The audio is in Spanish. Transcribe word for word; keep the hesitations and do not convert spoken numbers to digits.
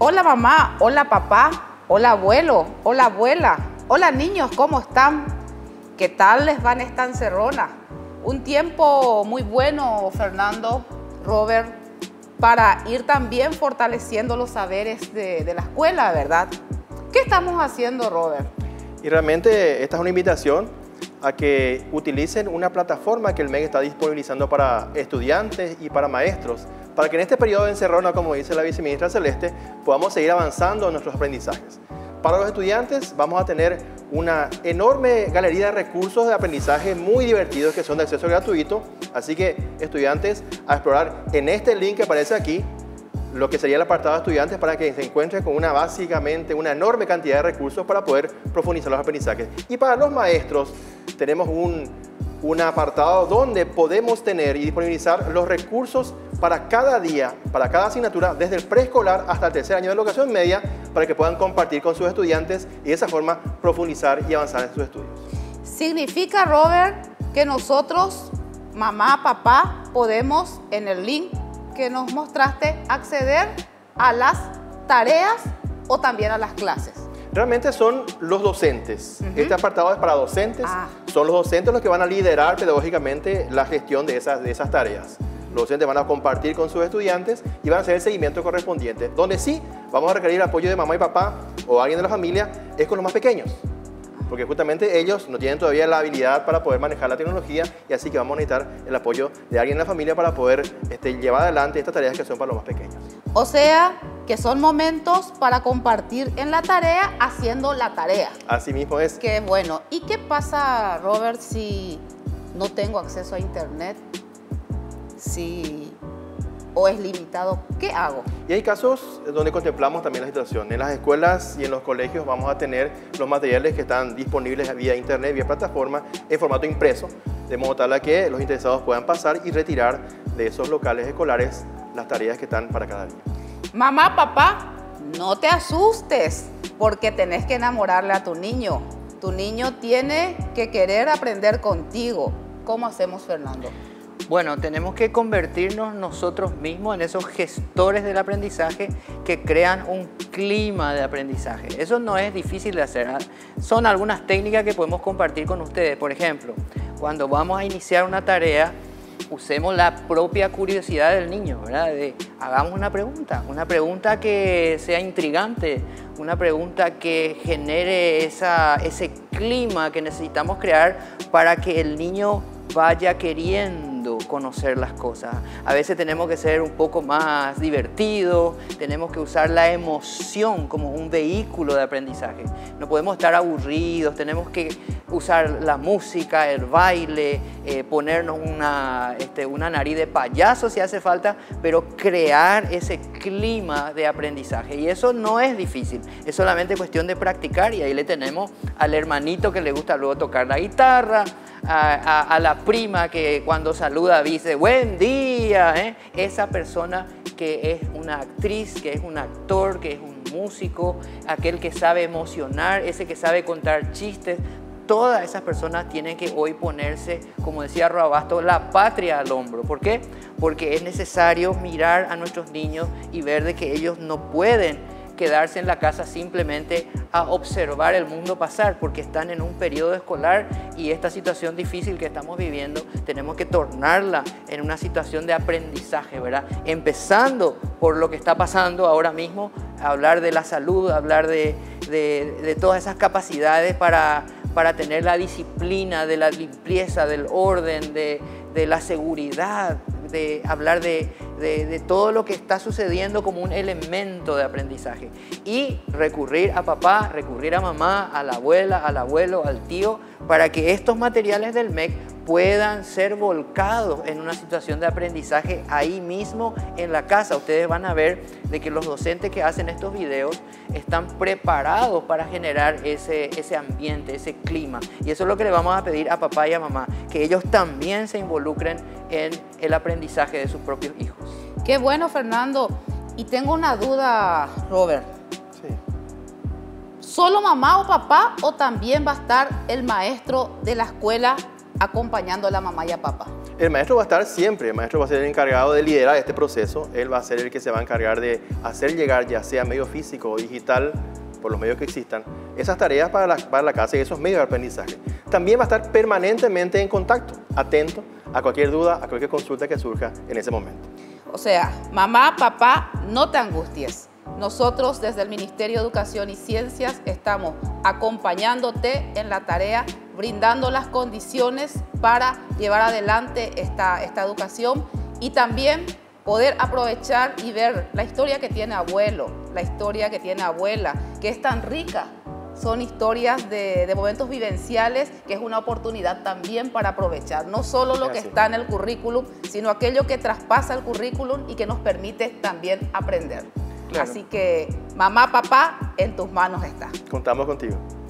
Hola mamá, hola papá, hola abuelo, hola abuela, hola niños, ¿cómo están? ¿Qué tal les va en esta encerrona? Un tiempo muy bueno, Fernando, Robert, para ir también fortaleciendo los saberes de, de la escuela, ¿verdad? ¿Qué estamos haciendo, Robert? Y realmente esta es una invitación a que utilicen una plataforma que el M E C está disponibilizando para estudiantes y para maestros, para que en este periodo de encerrona, como dice la viceministra Celeste, podamos seguir avanzando en nuestros aprendizajes. Para los estudiantes vamos a tener una enorme galería de recursos de aprendizaje muy divertidos que son de acceso gratuito, así que estudiantes a explorar en este link que aparece aquí, lo que sería el apartado de estudiantes para que se encuentren con una básicamente una enorme cantidad de recursos para poder profundizar los aprendizajes. Y para los maestros tenemos un, un apartado donde podemos tener y disponibilizar los recursos para cada día, para cada asignatura, desde el preescolar hasta el tercer año de la educación media, para que puedan compartir con sus estudiantes y de esa forma profundizar y avanzar en sus estudios. Significa, Robert, que nosotros, mamá, papá, podemos en el link que nos mostraste acceder a las tareas o también a las clases. Realmente son los docentes. Uh-huh. Este apartado es para docentes. Ah. Son los docentes los que van a liderar pedagógicamente la gestión de esas, de esas tareas. Los docentes van a compartir con sus estudiantes y van a hacer el seguimiento correspondiente. Donde sí vamos a requerir el apoyo de mamá y papá o alguien de la familia es con los más pequeños. Porque justamente ellos no tienen todavía la habilidad para poder manejar la tecnología y así que vamos a necesitar el apoyo de alguien en la familia para poder este, llevar adelante estas tareas que son para los más pequeños. O sea, que son momentos para compartir en la tarea haciendo la tarea. Así mismo es. Qué bueno. ¿Y qué pasa, Robert, si no tengo acceso a internet? Si... o es limitado, ¿qué hago? Y hay casos donde contemplamos también la situación. En las escuelas y en los colegios vamos a tener los materiales que están disponibles vía internet, vía plataforma, en formato impreso, de modo tal a que los interesados puedan pasar y retirar de esos locales escolares las tareas que están para cada día. Mamá, papá, no te asustes, porque tenés que enamorarle a tu niño. Tu niño tiene que querer aprender contigo. ¿Cómo hacemos, Fernando? Bueno, tenemos que convertirnos nosotros mismos en esos gestores del aprendizaje que crean un clima de aprendizaje. Eso no es difícil de hacer. Son algunas técnicas que podemos compartir con ustedes. Por ejemplo, cuando vamos a iniciar una tarea, usemos la propia curiosidad del niño, ¿verdad? De, hagamos una pregunta, una pregunta que sea intrigante, una pregunta que genere esa, ese clima que necesitamos crear para que el niño vaya queriendo conocer las cosas. A veces tenemos que ser un poco más divertidos, tenemos que usar la emoción como un vehículo de aprendizaje. No podemos estar aburridos, tenemos que usar la música, el baile, eh, ponernos una, este, una nariz de payaso si hace falta, pero crear ese clima de aprendizaje. Y eso no es difícil, es solamente cuestión de practicar y ahí le tenemos al hermanito que le gusta luego tocar la guitarra, A, a, a la prima que cuando saluda dice buen día, ¿eh? Esa persona que es una actriz, que es un actor, que es un músico, aquel que sabe emocionar, ese que sabe contar chistes. Todas esas personas tienen que hoy ponerse, como decía Roabasto, la patria al hombro. ¿Por qué? Porque es necesario mirar a nuestros niños y ver de que ellos no pueden quedarse en la casa simplemente a observar el mundo pasar, porque están en un periodo escolar y esta situación difícil que estamos viviendo tenemos que tornarla en una situación de aprendizaje, ¿verdad? Empezando por lo que está pasando ahora mismo, hablar de la salud, hablar de, de, de todas esas capacidades para, para tener la disciplina, de la limpieza, del orden, de, de la seguridad, de hablar de, de, de todo lo que está sucediendo como un elemento de aprendizaje y recurrir a papá, recurrir a mamá, a la abuela, al abuelo, al tío, para que estos materiales del M E C puedan ser volcados en una situación de aprendizaje ahí mismo en la casa. Ustedes van a ver de que los docentes que hacen estos videos están preparados para generar ese, ese ambiente, ese clima. Y eso es lo que le vamos a pedir a papá y a mamá, que ellos también se involucren en el aprendizaje de sus propios hijos. Qué bueno, Fernando. Y tengo una duda, Robert. Sí. ¿Solo mamá o papá o también va a estar el maestro de la escuela acompañando a la mamá y a papá? El maestro va a estar siempre, el maestro va a ser el encargado de liderar este proceso, él va a ser el que se va a encargar de hacer llegar, ya sea medio físico o digital, por los medios que existan, esas tareas para la, para la casa y esos medios de aprendizaje. También va a estar permanentemente en contacto, atento a cualquier duda, a cualquier consulta que surja en ese momento. O sea, mamá, papá, no te angusties. Nosotros desde el Ministerio de Educación y Ciencias estamos acompañándote en la tarea, brindando las condiciones para llevar adelante esta, esta educación y también poder aprovechar y ver la historia que tiene abuelo, la historia que tiene abuela, que es tan rica. Son historias de, de momentos vivenciales que es una oportunidad también para aprovechar. No solo lo que está en el currículum, sino aquello que traspasa el currículum y que nos permite también aprender. Claro. Así que, mamá, papá, en tus manos está. Contamos contigo.